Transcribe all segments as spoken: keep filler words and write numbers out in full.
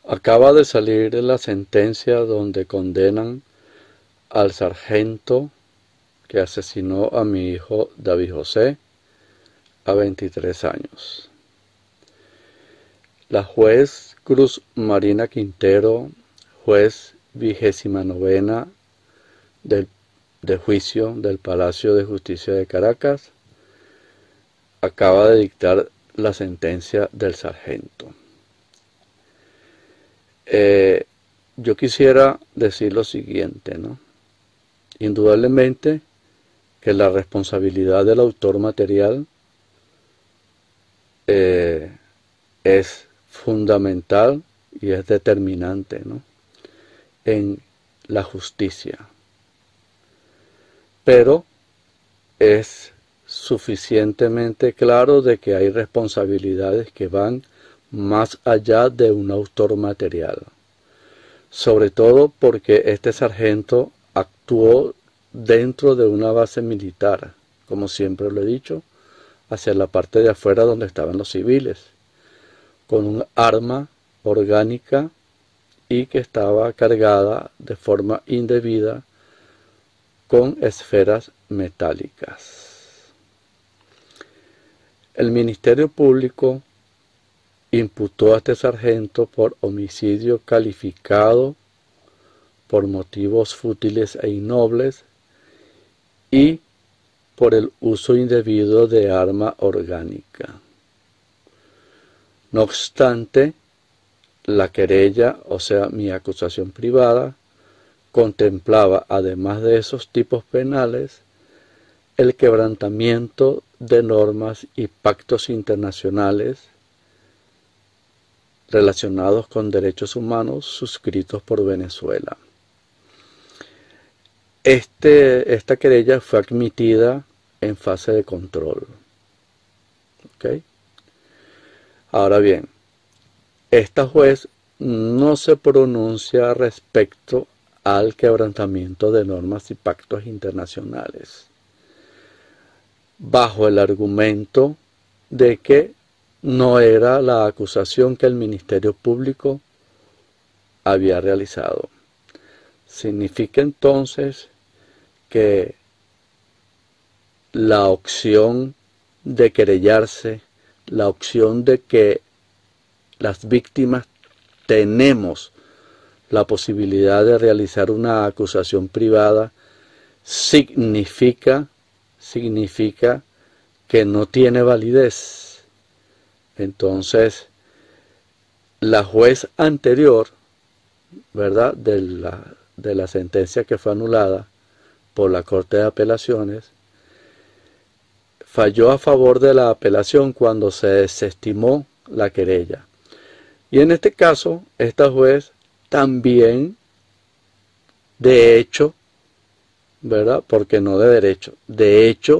Acaba de salir la sentencia donde condenan al sargento que asesinó a mi hijo David José a veintitrés años. La juez Cruz Marina Quintero, juez vigésima novena del, de juicio del Palacio de Justicia de Caracas, acaba de dictar la sentencia del sargento. Eh, yo quisiera decir lo siguiente, ¿no? Indudablemente que la responsabilidad del autor material eh, es fundamental y es determinante, ¿no?, en la justicia. Pero es suficientemente claro de que hay responsabilidades que van más allá de un autor material. Sobre todo porque este sargento actuó dentro de una base militar, como siempre lo he dicho, hacia la parte de afuera donde estaban los civiles, con un arma orgánica y que estaba cargada de forma indebida con esferas metálicas. El Ministerio Público imputó a este sargento por homicidio calificado por motivos fútiles e innobles y por el uso indebido de arma orgánica. No obstante, la querella, o sea, mi acusación privada, contemplaba, además de esos tipos penales, el quebrantamiento de normas y pactos internacionales relacionados con derechos humanos suscritos por Venezuela. Este, esta querella fue admitida en fase de control. ¿Okay? Ahora bien, esta juez no se pronuncia respecto al quebrantamiento de normas y pactos internacionales, bajo el argumento de que no era la acusación que el Ministerio Público había realizado. Significa entonces que la opción de querellarse, la opción de que las víctimas tenemos la posibilidad de realizar una acusación privada, significa, significa que no tiene validez. Entonces, la juez anterior, ¿verdad?, de la, de la sentencia que fue anulada por la Corte de Apelaciones, falló a favor de la apelación cuando se desestimó la querella. Y en este caso, esta juez también, de hecho, ¿verdad?, porque no de derecho, de hecho,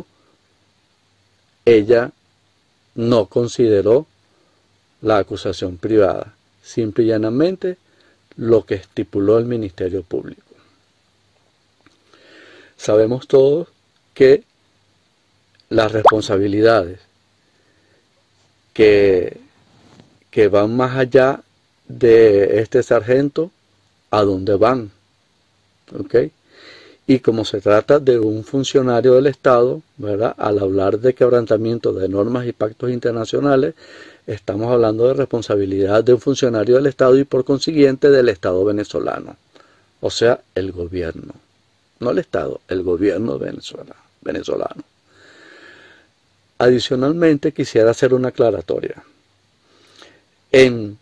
ella no consideró la acusación privada, simple y llanamente lo que estipuló el Ministerio Público. Sabemos todos que las responsabilidades que, que van más allá de este sargento, ¿a dónde van? ¿Ok? Y como se trata de un funcionario del Estado, ¿verdad?, al hablar de quebrantamiento de normas y pactos internacionales, estamos hablando de responsabilidad de un funcionario del Estado y por consiguiente del Estado venezolano, o sea, el gobierno, no el Estado, el gobierno venezolano. venezolano. Adicionalmente, quisiera hacer una aclaratoria. En,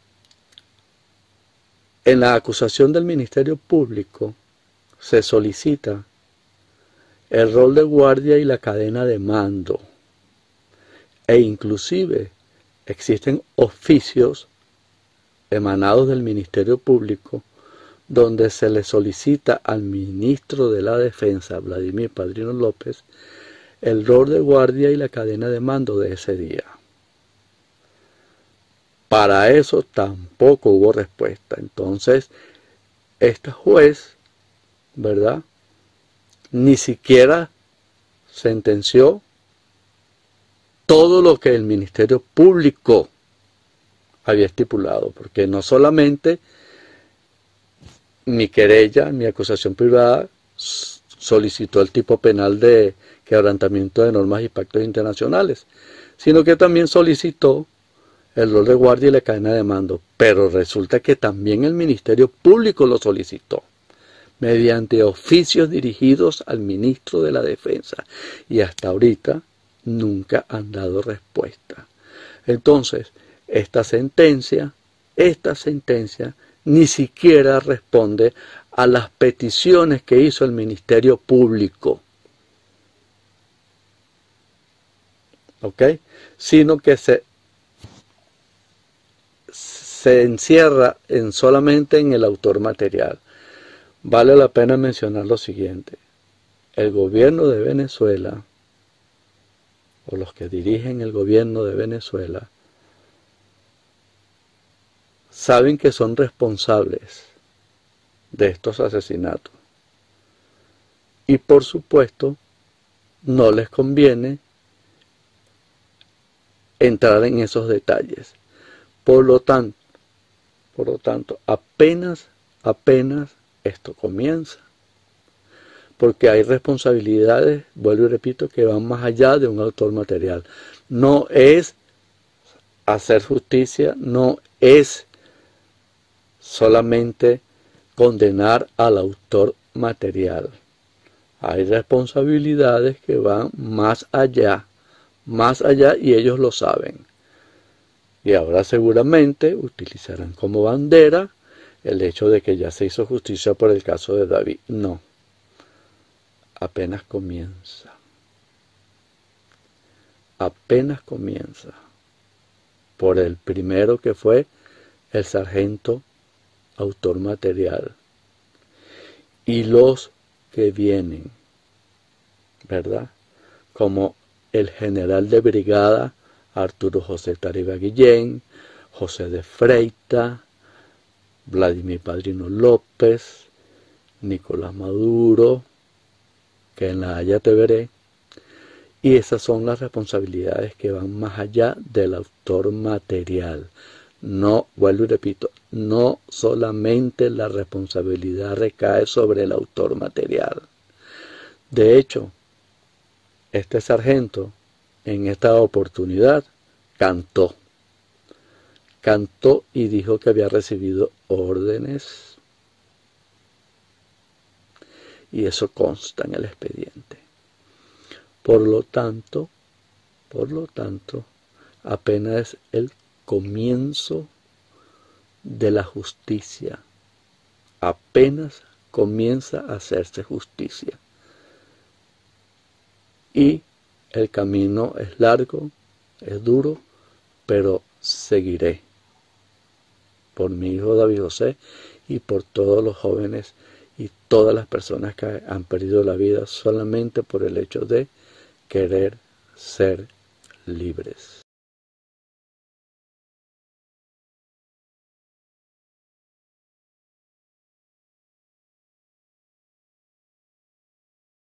en la acusación del Ministerio Público se solicita el rol de guardia y la cadena de mando, e inclusive existen oficios emanados del Ministerio Público donde se le solicita al ministro de la Defensa, Vladimir Padrino López, el rol de guardia y la cadena de mando de ese día. Para eso tampoco hubo respuesta. Entonces, esta juez, ¿verdad?, ni siquiera sentenció todo lo que el Ministerio Público había estipulado, porque no solamente mi querella, mi acusación privada solicitó el tipo penal de quebrantamiento de normas y pactos internacionales, sino que también solicitó el rol de guardia y la cadena de mando, pero resulta que también el Ministerio Público lo solicitó, mediante oficios dirigidos al ministro de la Defensa, y hasta ahorita nunca han dado respuesta. Entonces, esta sentencia, esta sentencia ni siquiera responde a las peticiones que hizo el Ministerio Público, ¿ok? Sino que se, se encierra en solamente en el autor material. Vale la pena mencionar lo siguiente: el gobierno de Venezuela, o los que dirigen el gobierno de Venezuela, saben que son responsables de estos asesinatos. Y por supuesto, no les conviene entrar en esos detalles. Por lo tanto, por lo tanto, apenas, apenas esto comienza. Porque hay responsabilidades, vuelvo y repito, que van más allá de un autor material. No es hacer justicia, no es solamente condenar al autor material. Hay responsabilidades que van más allá, más allá, y ellos lo saben. Y ahora seguramente utilizarán como bandera el hecho de que ya se hizo justicia por el caso de David. No, apenas comienza. Apenas comienza. Por el primero que fue el sargento autor material, y los que vienen, ¿verdad? Como el general de brigada Arturo José Tariba Guillén, José de Freita, Vladimir Padrino López, Nicolás Maduro, que en La Haya te veré. Y esas son las responsabilidades que van más allá del autor material. No, vuelvo y repito, no solamente la responsabilidad recae sobre el autor material. De hecho, este sargento en esta oportunidad cantó. Cantó y dijo que había recibido órdenes. Y eso consta en el expediente. Por lo tanto, por lo tanto, apenas es el comienzo de la justicia. Apenas comienza a hacerse justicia. Y el camino es largo, es duro, pero seguiré por mi hijo David José y por todos los jóvenes y todas las personas que han perdido la vida solamente por el hecho de querer ser libres.